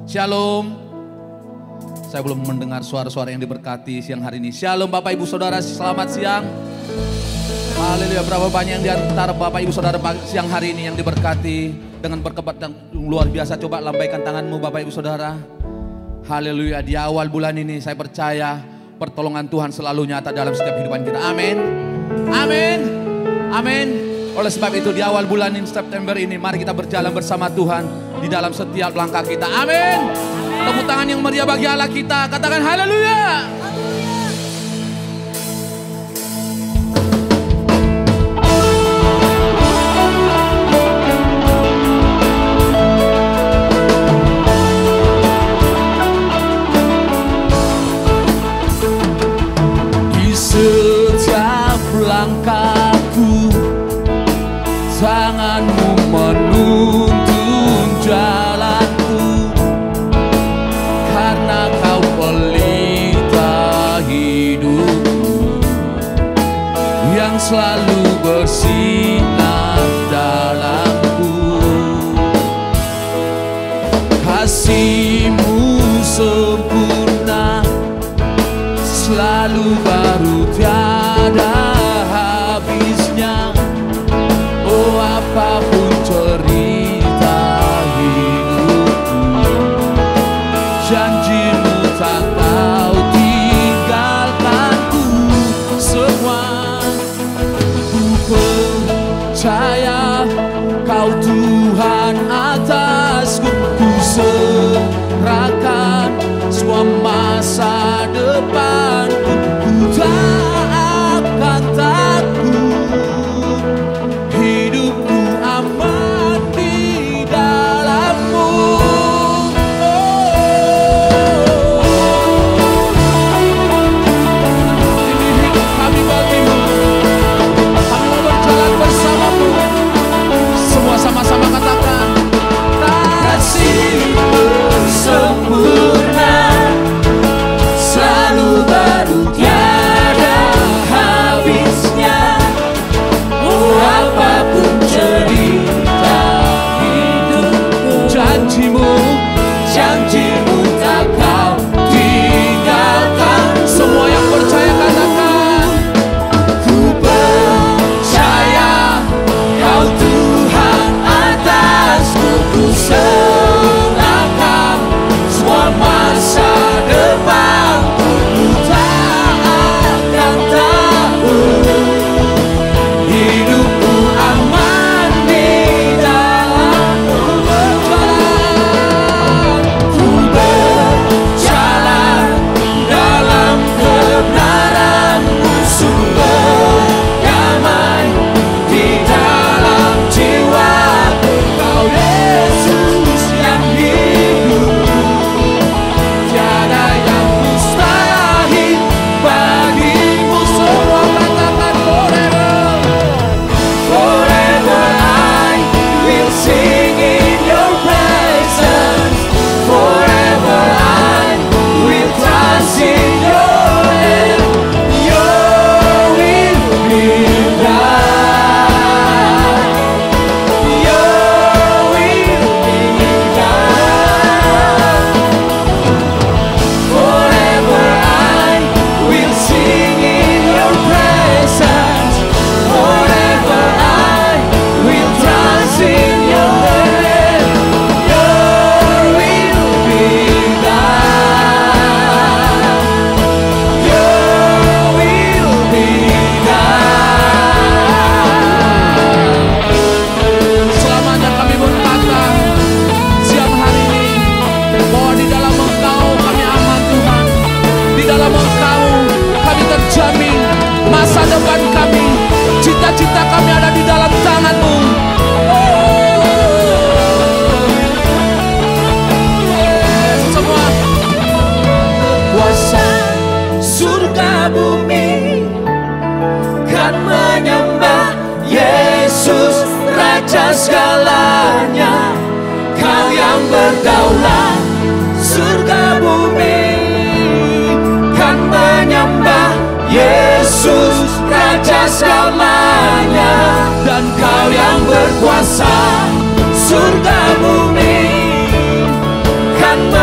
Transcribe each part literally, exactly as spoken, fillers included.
Shalom. Saya belum mendengar suara-suara yang diberkati siang hari ini. Shalom Bapak Ibu Saudara, selamat siang. Haleluya, berapa banyak yang diantara Bapak Ibu Saudara siang hari ini yang diberkati dengan berkat yang luar biasa. Coba lambaikan tanganmu Bapak Ibu Saudara. Haleluya, di awal bulan ini saya percaya pertolongan Tuhan selalu nyata dalam setiap kehidupan kita. Amin. Amin. Amin. Oleh sebab itu di awal bulan ini September ini mari kita berjalan bersama Tuhan di dalam setiap langkah kita. Amin. Tepuk tangan yang meriah bagi Allah kita. Katakan haleluya. Di setiap langkahku tanganmu menuntun jalanku, karena kau pelita hidupku yang selalu bersinar dalamku. Kasih-Mu sempurna, selalu baru tiada habisnya. Oh, apapun cerita hidupku, janji-Mu tak kau tinggalkanku. Semua ku percaya Kau Tuhan atasku. Ku serahkan semua masa depanku. Ku tak akan takut, hidupku aman di dalam-Mu. Ini hidup kami bagi-Mu, kami mau berjalan bersama-Mu. Semua sama-sama katakan, kasih-Mu sempurna, selalu baru tiada habisnya. Oh, apapun cerita hidupku, janji-Mu, janji-Mu tak kau tinggalkan. Semua yang percaya katakan, ku percaya Kau Tuhan atasku. Ku serahkan semua masa depan. Ku tak akan takut, hidupku aman di dalam-Mu. Berjalan, ku berjalan dalam kebenaran-Mu. Sumber damai di dalam jiwaku. Kau Yesus yang hidup, tiada yang mustahil bagi-Mu. Semua katakan forever, forever I will sing in Your presence. Forever I will trust in Your hand. Your will be done. Your will be done. Forever I will sing in Your presence. Forever I will trust in Your hand. Your will be done. Your will be done. Selamanya kami berkata siang hari ini bahwa di dalam Engkau kami aman Tuhan. Di dalam Engkau kami terjamin masa depan kami, cita-cita kami ada di dalam tangan-Mu. Semua kuasa surga bumi kan menyembah Yesus Raja segalanya. Kau yang berdaulat, surga bumi kan menyembah Yesus Raja segalanya. Dan Kau yang berkuasa, surga bumi kan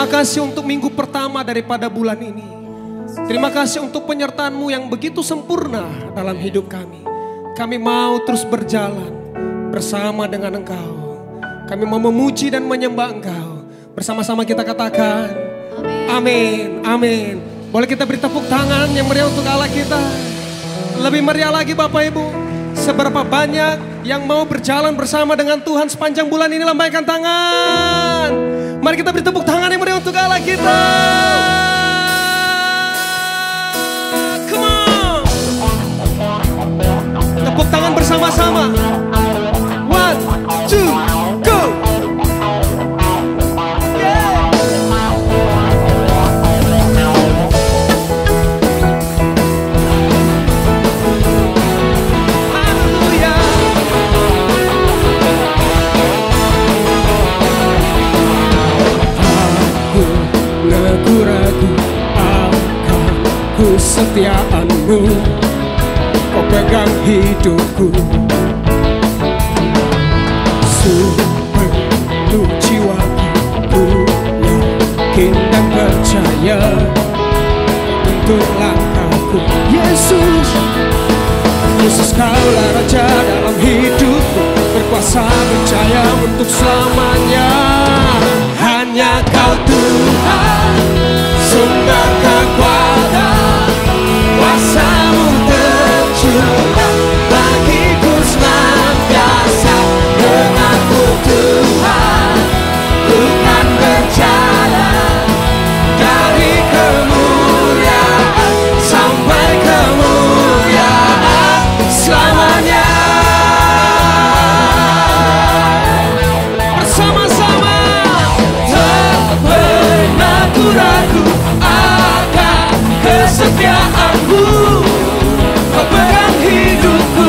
Terima kasih untuk minggu pertama daripada bulan ini. Terima kasih untuk penyertaan-Mu yang begitu sempurna dalam hidup kami. Kami mau terus berjalan bersama dengan Engkau. Kami mau memuji dan menyembah Engkau. Bersama-sama kita katakan, amin, amin. Boleh kita beri tepuk tangan yang meriah untuk Allah kita. Lebih meriah lagi Bapak Ibu. Seberapa banyak yang mau berjalan bersama dengan Tuhan sepanjang bulan ini, lambaikan tangan. Mari kita beri tepuk tangan yang meriah untuk Allah kita. Come on. Tepuk tangan bersama-sama. One, two, go. Yeah. Haleluya. Aku ragu-ragu akan kesetiaan-Mu. Kau pegang hidupku. Sepenuh jiwaku yakin dan percaya untuk langkahku. Yesus, Yesus Kaulah Raja dalam hidupku, berkuasa percaya untuk selamanya. Hanya Kau Tuhan, sumber kekuatan, kuasa-Mu tercurah bagiku senantiasa. Denganku Tuhan, ku kan berjalan dari kemuliaan sampai kemuliaan selamanya. Bersama-sama, tak pernah ku ragu akan kesetiaan-Mu. Kau pegang hidupku.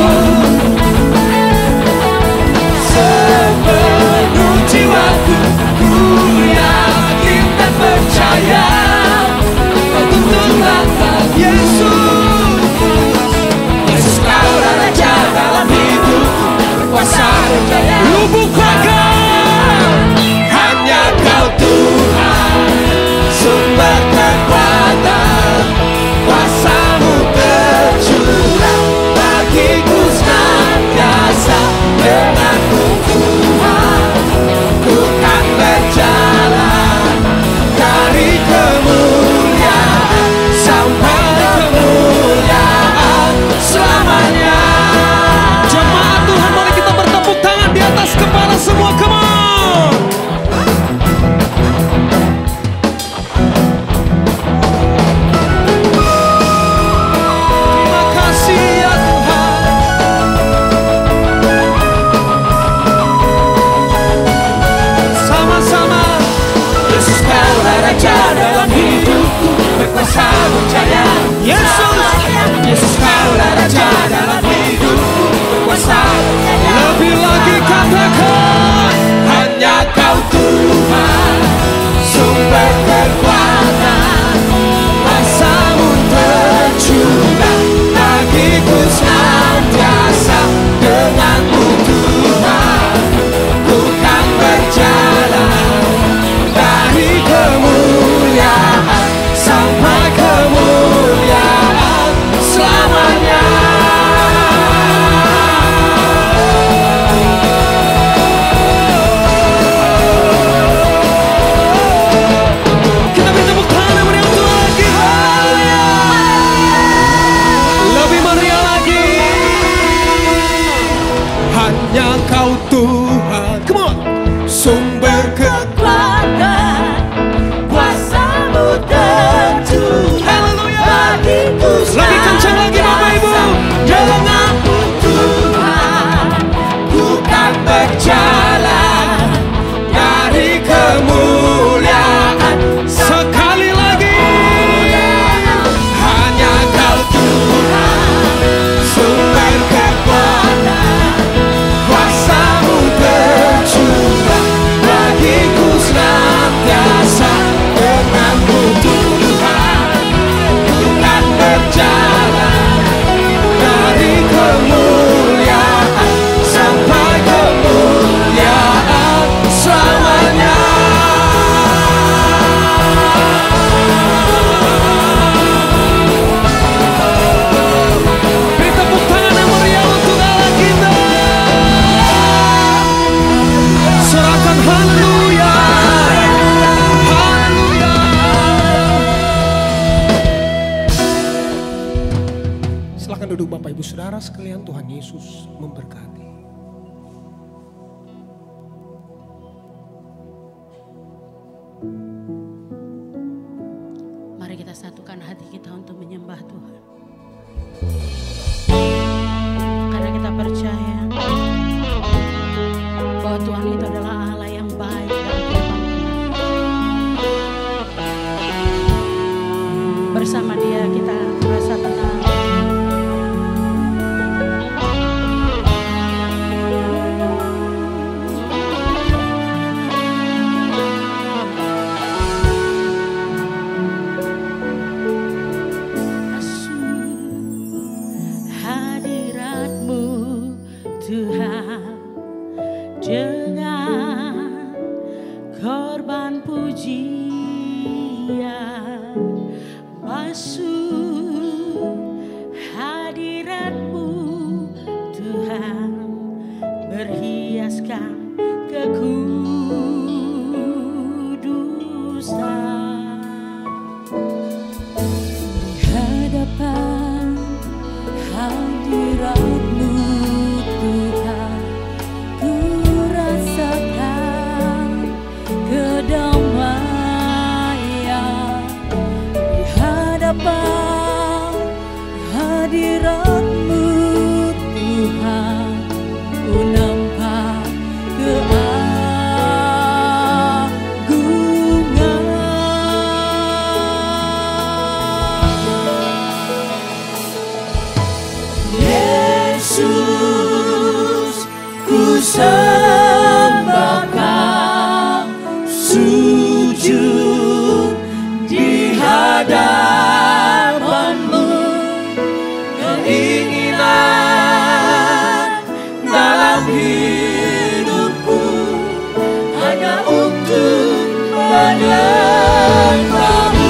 Sepenuh jiwaku ku yakin dan percaya Kau tuntun langkah. Yesus, Yesus Kaulah Raja dalam hidupku, berkuasa percaya. Lubuhkan hanya Kau Tuhan, sumber kekuatan, kuasa-Mu tercurah bagiku senantiasa. Denganku Tuhan, ku kan berjalan dari kemuliaan sampai kemuliaan selamanya. Jemaat Tuhan, mari kita bertepuk tangan di atas kepala semua. Come on. Terima kasih ya Tuhan. Sama-sama. Yesus Kaulah Raja dalam hidupku, berkuasa percaya. Yesus, Yesus Kaulah Raja dalam hidupku, berkuasa percaya. Lebih lagi katakan, hanya Kau Tuhan, sumber kekuatan, kuasa-Mu tercurah bagiku senantiasa. Denganmu Tuhan, ku kan berjalan dari kemuliaan sampai kemuliaan selamanya. duduk Bapak Ibu Saudara sekalian, Tuhan Yesus memberkati. Mari kita satukan hati kita untuk menyembah Tuhan. Karena kita percaya bahwa Tuhan itu adalah Allah yang baik dan firman. Bersama Dia kita merasa tenang. Dengan korban pujian masuk hadirat-Mu Tuhan, berhiaskan kekudusan di hadapan hadirat-Mu Tuhan. Kedamaian di hadapan hadirat-Mu Tuhan, ku nampak keagungan. Yesus, ku sembah Kau, sujud di hadapan-Mu, keinginan dalam hidupku hanya untuk menyembah-Mu.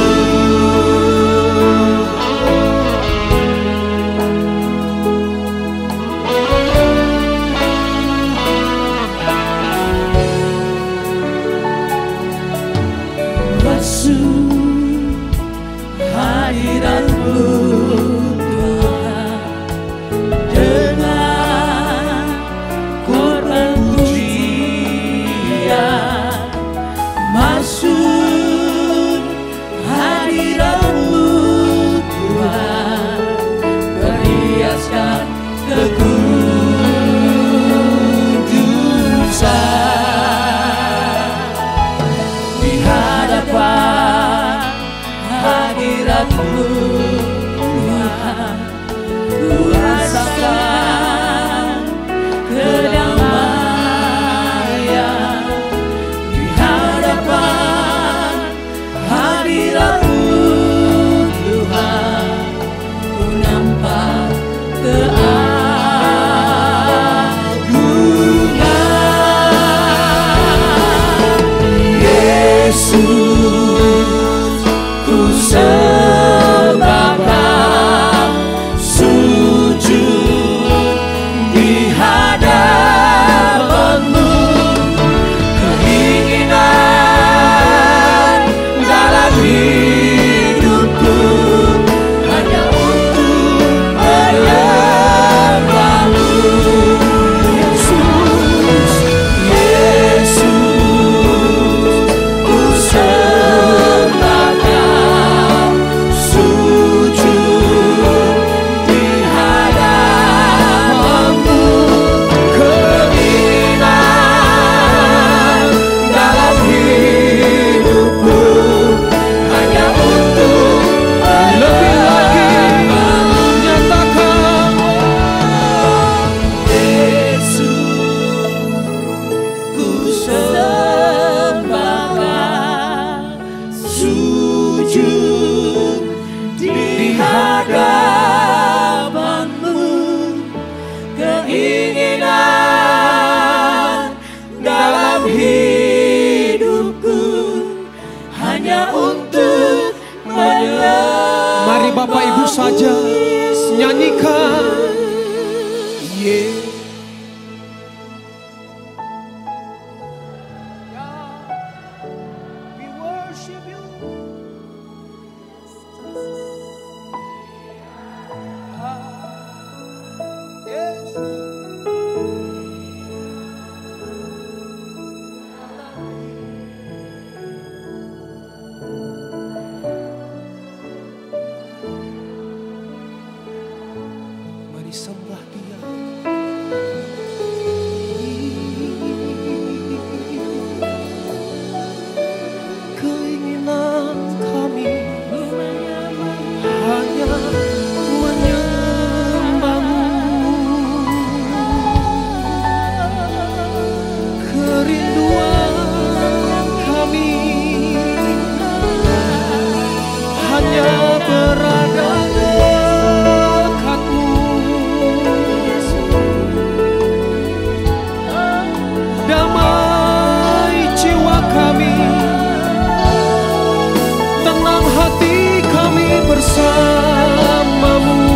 Hadirat-Mu Tuhan, dengan korban pujian masuk hadirat-Mu Tuhan, berhiaskan kekudusan di hadapan hadirat-Mu Tuhan, ku rasakan kedamaian di hadapan hadirat-Mu Tuhan, ku nampak keagungan. Yesus, ku sembah Kau, sujud di hadapan-Mu, keinginan dalam hidupku hanya untuk menyembah-Mu. Yesus, Yesus, ku sembah Kau, sujud di hadapan-Mu, keinginan dalam hidupku hanya untuk Lebih lagi menyembah-Mu. menyatakan Yesus, ku sembah Kau, sujud di hadapan-Mu, keinginan dalam hidupku hanya untuk menyembah. Mari Bapak Ibu saja nyanyikan. Yeah. We worship You. berada dekatmu. Damai jiwa kami, tenang hati kami bersamamu.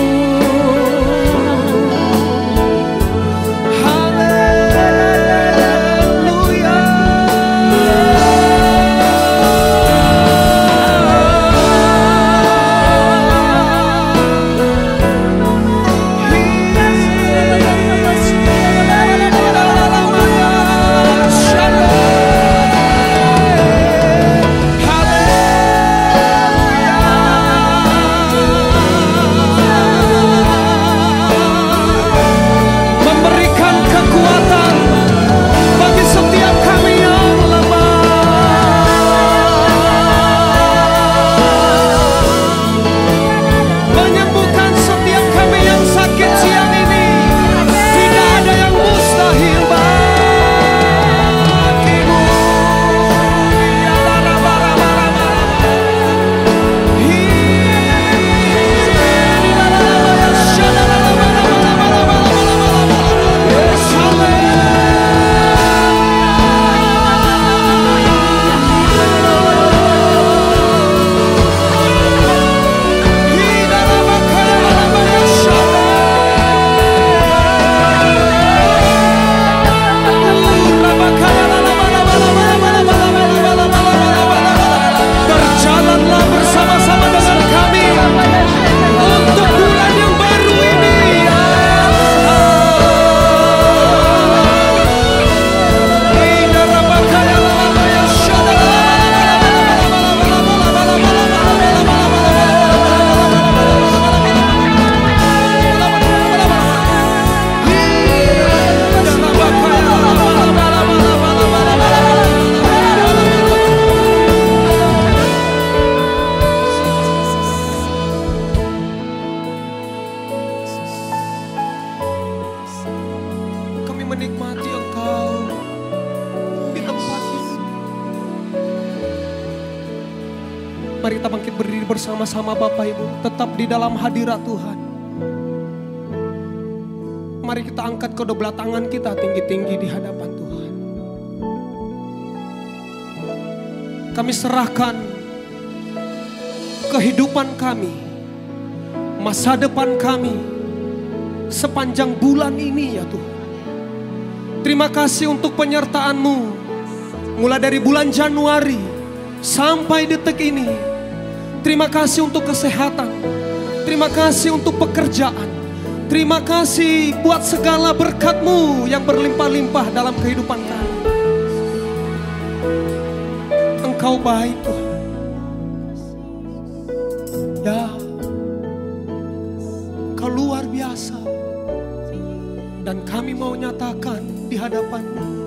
Menikmati Engkau di tempat ini. Mari kita bangkit berdiri bersama-sama Bapak Ibu, tetap di dalam hadirat Tuhan. Mari kita angkat kedua belah tangan kita tinggi-tinggi di hadapan Tuhan. Kami serahkan kehidupan kami, masa depan kami sepanjang bulan ini ya Tuhan. Terima kasih untuk penyertaan-Mu mulai dari bulan Januari sampai detik ini. Terima kasih untuk kesehatan. Terima kasih untuk pekerjaan. Terima kasih buat segala berkat-Mu yang berlimpah-limpah dalam kehidupan kami. Engkau baik Tuhan. Ya, Engkau luar biasa. Dan kami mau nyatakan di hadapan-Mu,